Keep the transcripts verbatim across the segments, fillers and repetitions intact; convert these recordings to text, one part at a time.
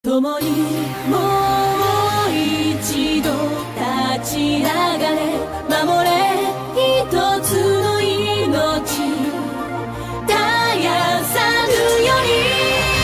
共にもう一度立ち上がれ、守れ一つの命、絶やさぬように。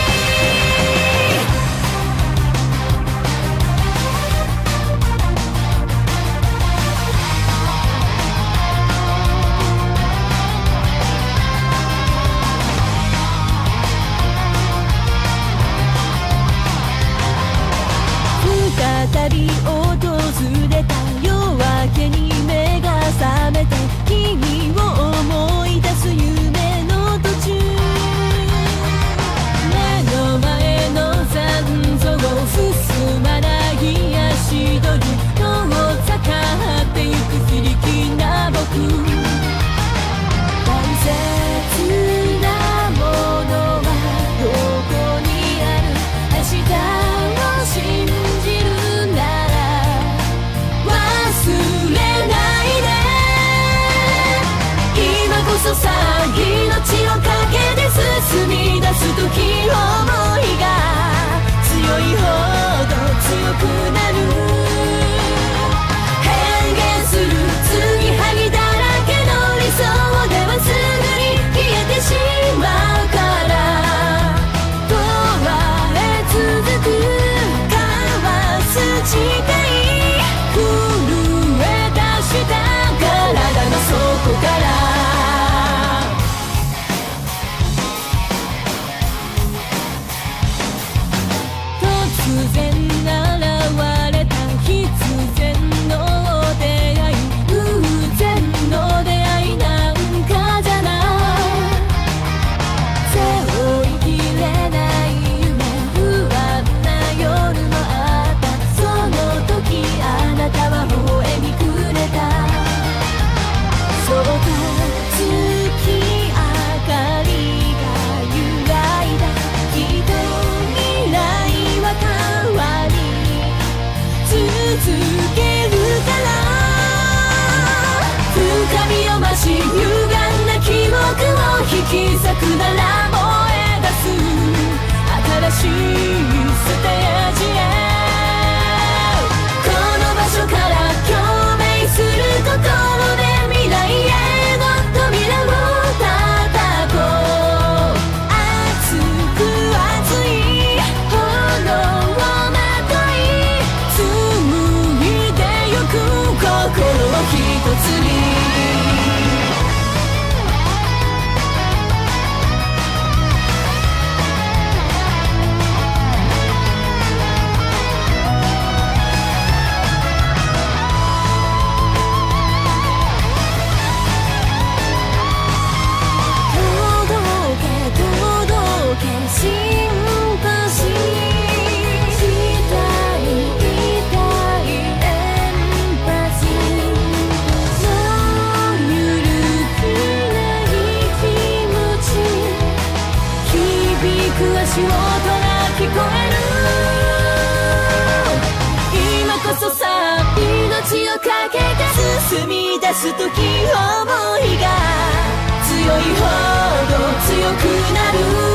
再び訪れた夜明けに目が覚めて、君を思い出す夢の途中、目の前の残像を進まない足取り、遠ざかってゆく非力な僕、大切なものはどこにある、明日を信じるさあ命をかけて進み出す時、想いが強いほど強くなる、変幻する継ぎはぎだらけの理想ではすぐに消えてしまうから、問われ続く交わす誓い、震え出した体の底から突然現れた必然の出会い、偶然の出会いなんかじゃない、背負いきれない夢、不安な夜もあった、その時あなたは微笑みくれた、そうか月明かりが揺らいだ、きっと未来は変わり続けるから、深みを増し歪んだ記憶を引き裂くなら燃え出す新しいステージへ、この場所から共鳴する心で未来への扉を叩こう、熱く熱い炎をまとい紡いでゆく心を一つに。足音が聞こえる、今こそさ命をかけて進み出す時、想いが強いほど強くなる。